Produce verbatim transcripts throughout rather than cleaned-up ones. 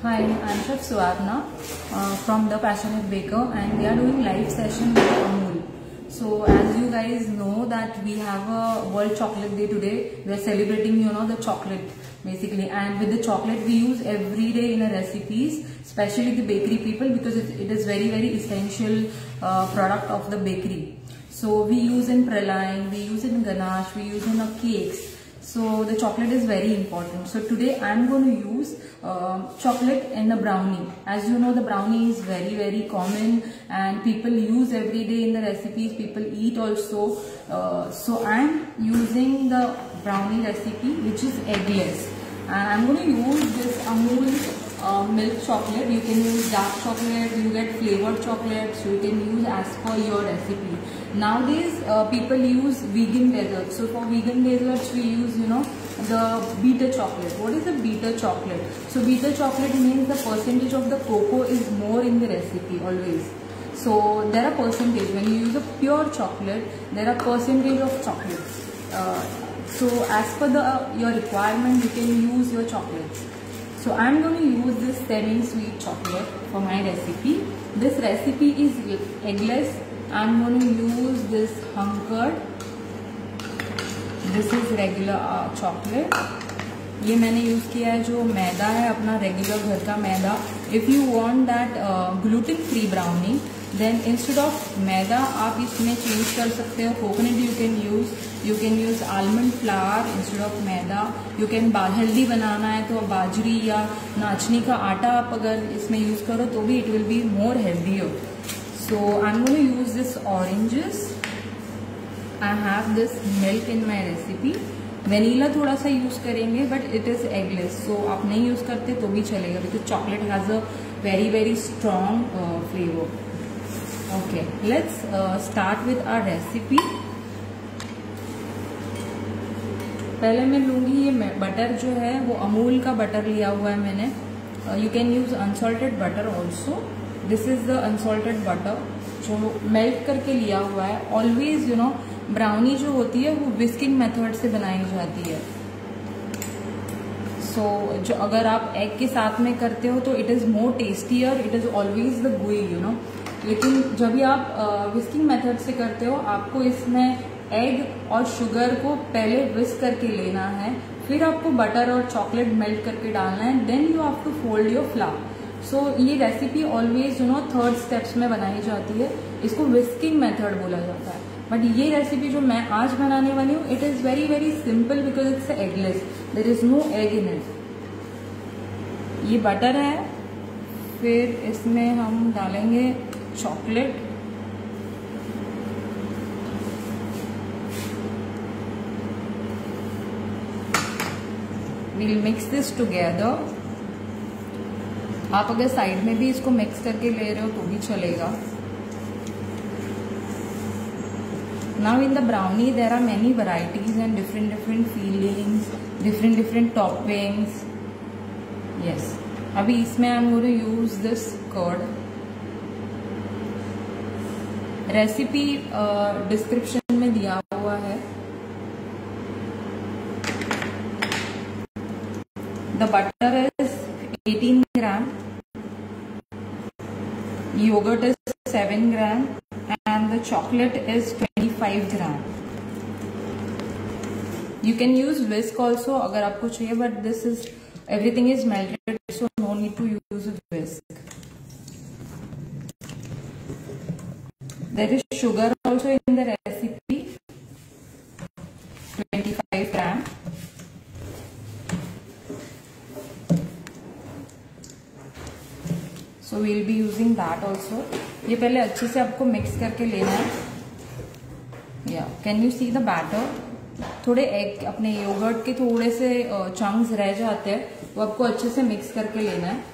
Hi, I'm Chef Suvarna uh, from The Passionate Baker, and we are doing live session with Amul. So as you guys know that we have a World Chocolate Day today. We are celebrating, you know, the chocolate basically, and with the chocolate we use every day in our recipes, especially the bakery people, because it, it is very very essential uh, product of the bakery. So we use in praline, we use in ganache, we use in our cakes. So the chocolate is very important. So today I am going to use uh, chocolate in a brownie. As you know, the brownie is very very common and people use every day in the recipes. People eat also. Uh, so I am using the brownie recipe which is eggless, and I am going to use this Amul uh, milk chocolate. You can use dark chocolate, you get flavored chocolates, you can use as per your recipe. Nowadays uh, people use vegan desserts. So for vegan desserts we use, you know, the bitter chocolate. What is the bitter chocolate? So bitter chocolate means the percentage of the cocoa is more in the recipe always. So there are percentage. When you use a pure chocolate, there are percentage of chocolates. Uh, so as per the uh, your requirement, you can use your chocolates. So I am going to use this semi-sweet chocolate for my recipe. This recipe is eggless. I am going to use this hunkered. This is regular uh, chocolate. ये मैंने use किया है जो मैदा है अपना regular घर का मैदा. If you want that uh, gluten free brownie, then instead of मैदा आप इसमें चेंज कर सकते हो coconut. You can use you can use almond flour instead of maida. You can healthy बनाना है तो बाजरी या नाचनी का आटा आप अगर इसमें यूज़ करो तो भी it will be more healthier. So I'm going to use this oranges. I have this milk in my recipe. Vanilla थोड़ा सा यूज करेंगे but it is eggless. So आप नहीं यूज करते तो भी चलेगा because chocolate has a very very strong uh, flavor. Okay, let's uh, start with our recipe. पहले मैं लूँगी ये बटर जो है वो अमूल का बटर लिया हुआ है मैंने. You can use unsalted butter also. This is the unsalted butter जो मेल्ट करके लिया हुआ है. ऑलवेज यू नो ब्राउनी जो होती है वो विस्किंग मेथड से बनाई जाती है. सो so, जो अगर आप एग के साथ में करते हो तो it is more tastier. It is always the gooey you know. लेकिन जब भी आप विस्किंग मेथड से करते हो आपको इसमें एग और शुगर को पहले विस्क करके लेना है, फिर आपको बटर और चॉकलेट मेल्ट करके डालना है. Then you have to fold your flour. So so, ये recipe always you know third steps में बनाई जाती है. इसको विस्किंग मेथड बोला जाता है. बट ये रेसिपी जो मैं आज बनाने वाली हूँ it is very very simple because it's eggless. There is no egg in it. ये बटर है, फिर इसमें हम डालेंगे chocolate. We'll mix this together. आप अगर साइड में भी इसको मिक्स करके ले रहे हो तो भी चलेगा. Now in the brownie there are many varieties and different different fillings, different different toppings. Yes, अभी इसमें I am going to use this curd. Recipe description में दिया हुआ है. The butter is eighteen gram, yogurt is seven gram, and the chocolate is twenty-five gram. You can use whisk also अगर आपको चाहिए, but this is everything is melted, so no need to use a whisk. There is sugar also in the recipe, twenty-five gram. So we'll be using that also. ये पहले अच्छे से आपको mix करके लेना है. या can you see the batter. थोड़े एग अपने योगर्ट के थोड़े से चंक्स रह जाते हैं, वो आपको अच्छे से मिक्स करके लेना है.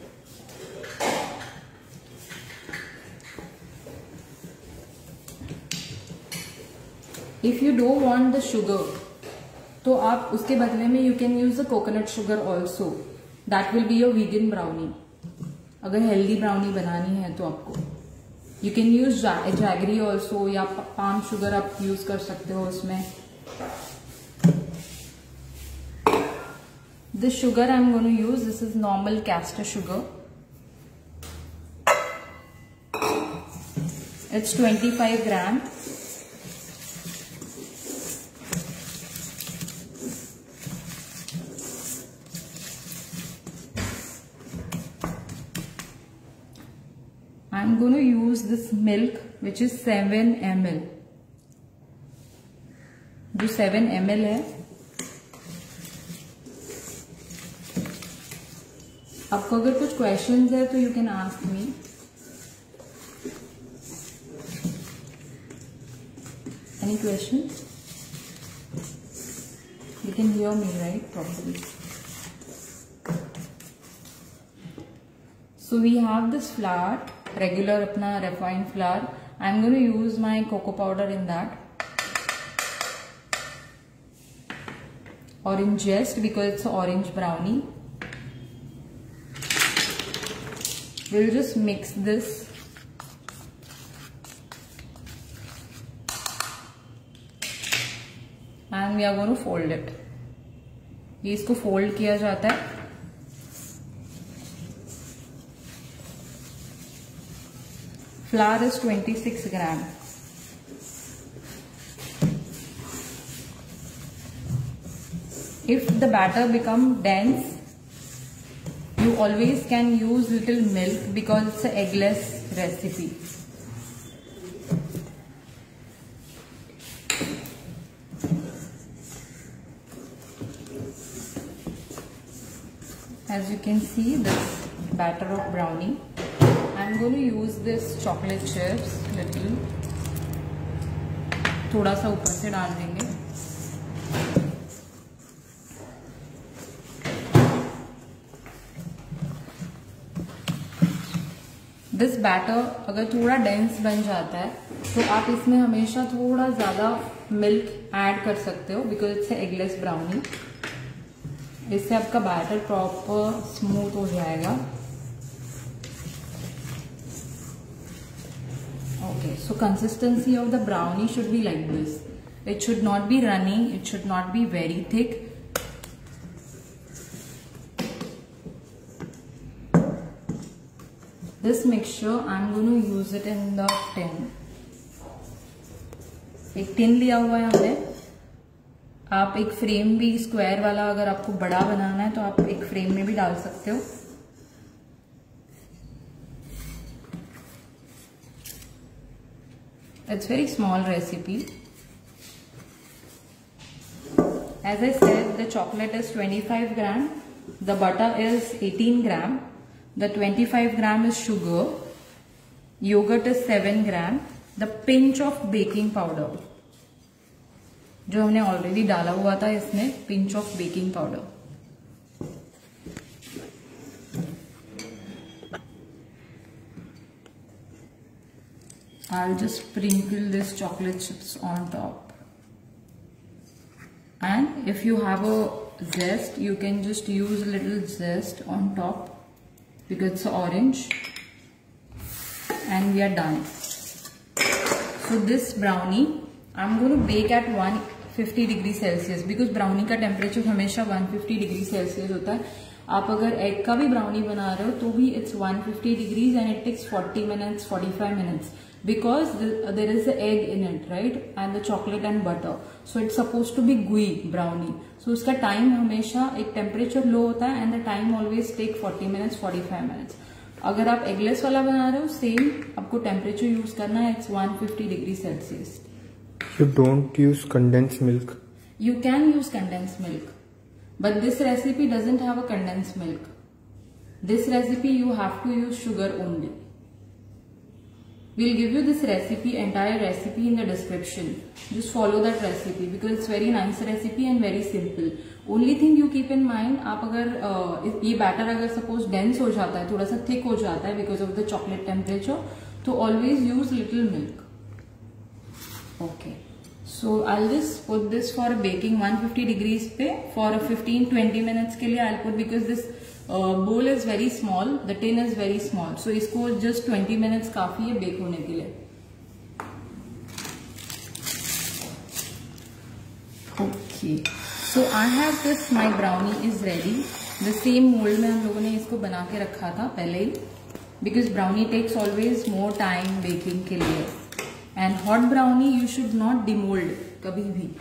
If you don't want the sugar तो आप उसके बदले में you can use the coconut sugar also. That will be your vegan brownie. अगर हेल्दी ब्राउनी बनानी है तो आपको you can use jaggery also, या पाम शुगर आप यूज कर सकते हो उसमें. The sugar I'm going to use, this is normal caster sugar. It's twenty-five gram. I'm going to use this milk which is seven milliliters. जो seven milliliters है, आपको अगर कुछ क्वेश्चंस है तो you can ask me. Any question? You can hear me, right? Properly. So we have this flour, regular अपना refined flour. I'm going to use my cocoa powder in that. Orange zest because it's orange brownie. We'll just mix this. And we are going to fold it. ये इसको fold किया जाता है. Flour is twenty-six gram. If the batter become dense, you always can use little milk because it's an eggless recipe. As you can see, this batter of brownie. I'm going to use this chocolate chips little. थोड़ा सा ऊपर से डाल देंगे. This batter अगर थोड़ा dense बन जाता है तो आप इसमें हमेशा थोड़ा ज़्यादा milk add कर सकते हो because it's a eggless brownie. इससे आपका बैटर प्रॉपर स्मूथ हो जाएगा. Okay, so consistency of the brownie should be like this. It should not be runny. It should not be very thick. This mixture I'm going to use it in the tin. एक tin लिया हुआ है हमने. आप एक frame भी square वाला अगर आपको बड़ा बनाना है तो आप एक फ्रेम में भी डाल सकते हो. It's very small recipe. As I said, the chocolate is twenty-five gram, the butter is eighteen gram, the twenty-five gram is sugar, yogurt is seven gram, the pinch of baking powder, जो हमने already डाला हुआ था इसमें, pinch of baking powder. I'll just sprinkle this chocolate chips on top. And if you have a zest, you can just use a little zest on top because it's orange. And we are done. So this brownie, I'm going to bake at one hundred fifty degree Celsius because brownie का temperature हमेशा one hundred fifty degree Celsius होता है. आप अगर egg का भी brownie बना रहे हो तो भी it's one hundred fifty degrees and it takes forty minutes, forty-five minutes. Because the, there is an egg in it, right, and the chocolate and butter, so it's supposed to be gooey brownie. So उसका time हमेशा एक temperature low होता है and the time always take forty minutes, forty-five minutes. अगर आप eggless वाला बना रहे हो, same आपको temperature use करना है, it's one hundred fifty degrees Celsius. You don't use condensed milk. You can use condensed milk, but this recipe doesn't have a condensed milk. This recipe you have to use sugar only. We'll give you this recipe, entire recipe in the description. Just follow that recipe because it's very nice recipe and very simple. Only thing you keep in mind, आप अगर uh, ये batter अगर suppose dense हो जाता है, थोड़ा सा thick हो जाता है because of the chocolate temperature, तो always use little milk. Okay. So I'll just put this for baking one hundred fifty degrees पे for fifteen to twenty minutes के लिए I'll put because this Uh, bowl is very small, the tin is very small, so इसको just twenty minutes काफी है bake होने के लिए. Okay, so I have this, my brownie is ready. The same mould में हम लोगों ने इसको बना के रखा था पहले ही, because brownie takes always more time baking के लिए। And hot brownie you should not demould कभी भी।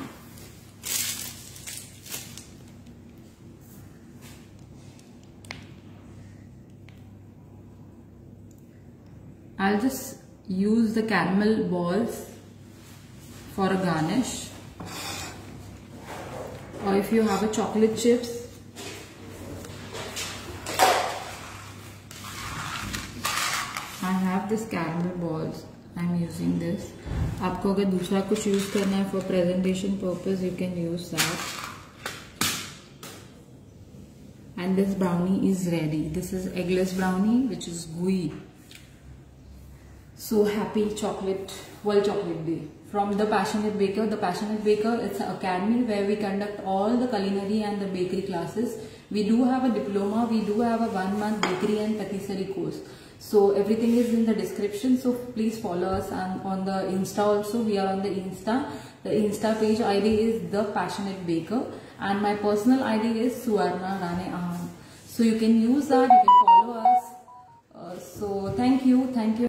I'll just use the caramel balls for a garnish, or if you have a chocolate chips, I have this caramel balls, I'm using this. आपको अगर दूसरा कुछ use करना है for presentation purpose, you can use that. And this brownie is ready. This is eggless brownie which is gooey. So happy chocolate, World Chocolate Day from The Passionate Baker. The Passionate Baker, it's an academy where we conduct all the culinary and the bakery classes. We do have a diploma, we do have a one month bakery and patisserie course. So everything is in the description, so please follow us, and on the Insta also, we are on the Insta. The Insta page I D is The Passionate Baker and my personal I D is Suvarna Rane Ahan. So you can use that, you can follow us. Uh, so thank you, thank you.